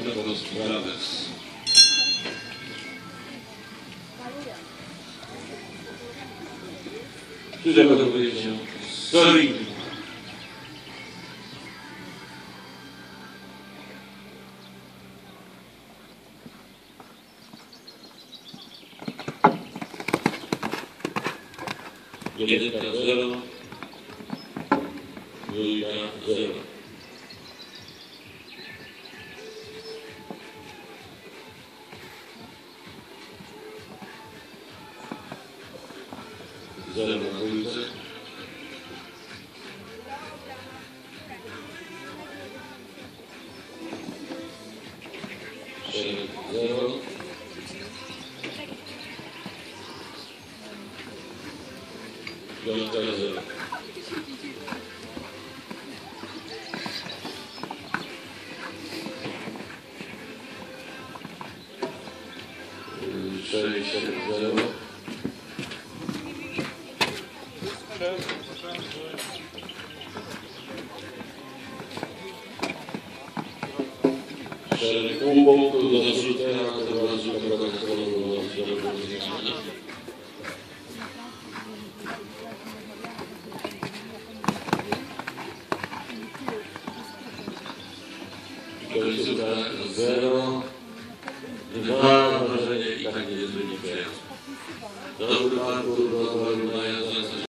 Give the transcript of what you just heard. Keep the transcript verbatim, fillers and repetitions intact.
Polski Brothers. Trzeba dowiedzieć się solidnie. Jedynka zero, dwójka zero. Zero na dwójce. Szereg zero. Piątka zero. Sześć zero. Szereg pół punktu do zarzucenia, to była rzuta prawa stroną do rozwiązania. Końcówka zero, dwa, wrażenie i tak nie jest wynik. Dobry parkour, dobra